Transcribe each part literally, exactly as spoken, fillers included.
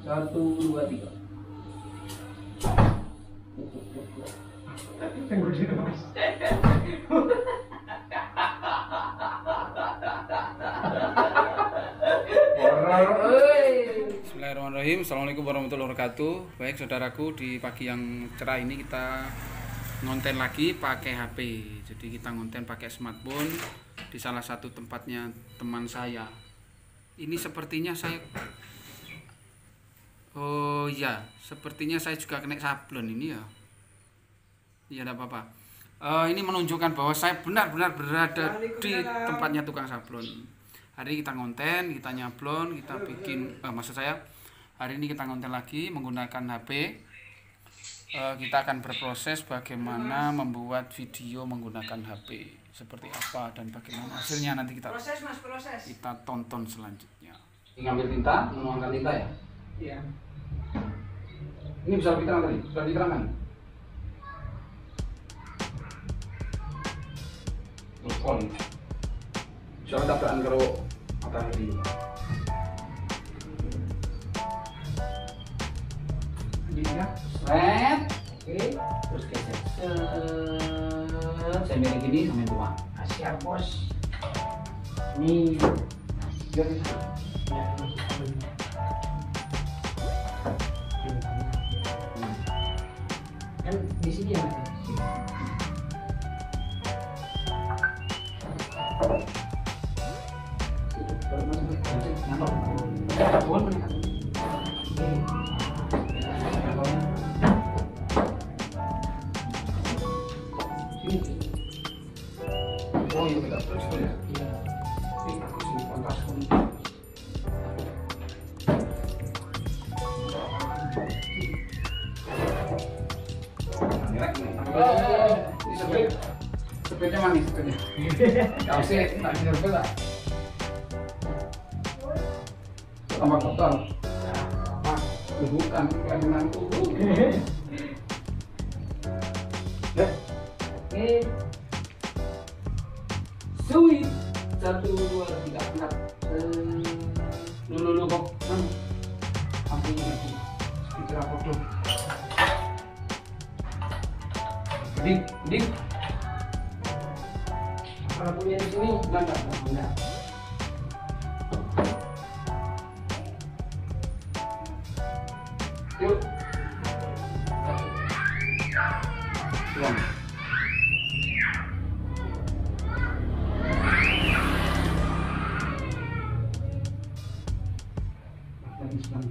Satu, dua, tiga. Bismillahirrahmanirrahim. Assalamualaikum warahmatullahi wabarakatuh. Baik saudaraku, di pagi yang cerah ini kita ngonten lagi pakai H P. Jadi kita ngonten pakai smartphone di salah satu tempatnya teman saya. Ini sepertinya saya Oh iya, sepertinya saya juga kena sablon ini ya. Iya, tidak apa-apa. Uh, ini menunjukkan bahwa saya benar-benar berada di tempatnya tukang sablon. Hari ini kita ngonten, kita nyablon, kita bikin, uh, maksud saya hari ini kita ngonten lagi menggunakan H P. Uh, kita akan berproses bagaimana membuat video menggunakan H P, seperti apa dan bagaimana hasilnya nanti kita proses, mas, proses. kita tonton selanjutnya. Ngambil tinta, menuangkan tinta ya? Iya. Ini bisa diterang tadi, sudah diterangkan. Terus on. Bisa tabrakan karo matahari. Ini ya. Set. Oke. Terus geser. Set. Sampai gini sampai tua. Siap, bos. Ini. Ya. Ya. Kan di sini ya, mas. Oh iya, kita terus ya. Iya. Ini aku sini kontras. Sepeda manis, sepeda. Kau sih tak nyerbe tak? Tambah kotor. Bukan, bukan menantu. Oke. Sweet. Satu, dua, tiga, empat. Lulu lulu kok. Aku ini lagi. Speaker apa tuh? Dik, dik. Kalau punya di sini enggak enggak enggak. Yuk. Tuang. Lagi sekarang.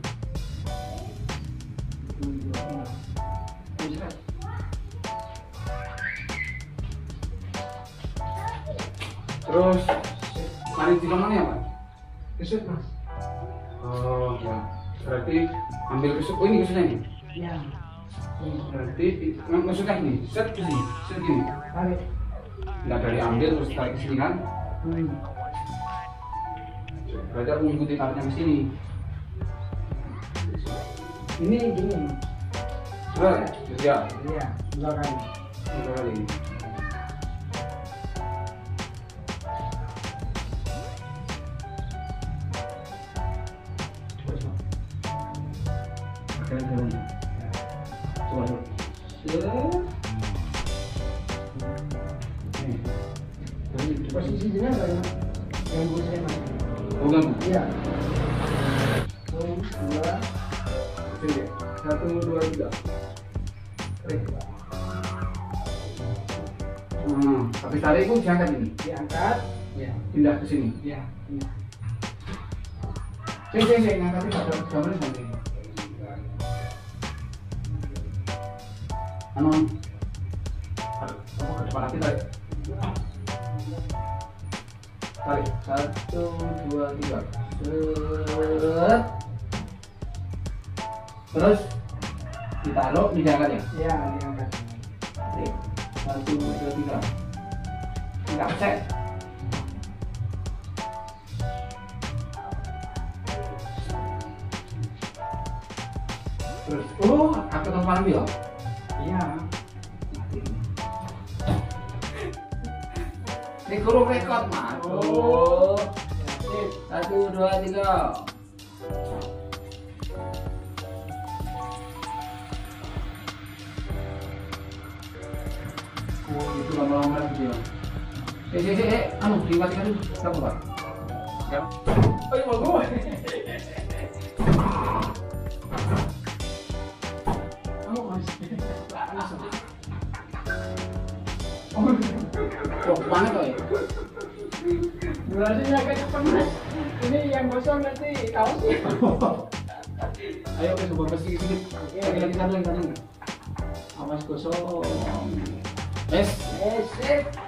Terus mari di mana ya, Pak? Kesut, mas. Oh, ya. Berarti ambil kesuk. Oh, ini kesuknya ini. Iya. Berarti maksudnya ini, set ke sini, set gini. Tarik. Nggak dari ambil terus tarik ke sini kan? Hmm. Berarti aku ngikutin tariknya ke sini. Ini gini. Dua, ya. Iya, dua kali. Dua kali. Jalan-jalan. Coba dulu. Nih. Posisinya enggak ya? Yang busnya, mas. Oh, ganggu. Iya. Satu, dua, Sini. Satu, dua, tiga. tarik. Hmm, tapi tarik itu diangkat ini. Diangkat. Iya. Pindah ke sini. Iya. Iya. Sini, sini, sini. Ngangkatnya pada gambarnya nanti. Anu, apa ke depan hati tarik. Tarik. Satu, dua, tiga. Set. Terus ditaruh di diangkat ya. Iya, diangkat. Tarik. Satu, dua, tiga. Enggak cek. Terus, oh, aku telepon ambil. Iya. Ini guru rekod, Mas. Oh. Satu, dua, tiga. lama-lama gitu ya. Eh, eh, eh, eh, anu dimatikan dulu. Kenapa, Pak? Ya. Oh, iya, mau gue. Kamu mas. Oh, mana kau ya? Durasinya agak cepat mas. Ini yang gosong nanti kaosnya. Ayo ke coba pasti sedikit. Oke, Kita kita dulu, kita dulu. Awas gosong. Es. Eh, sip.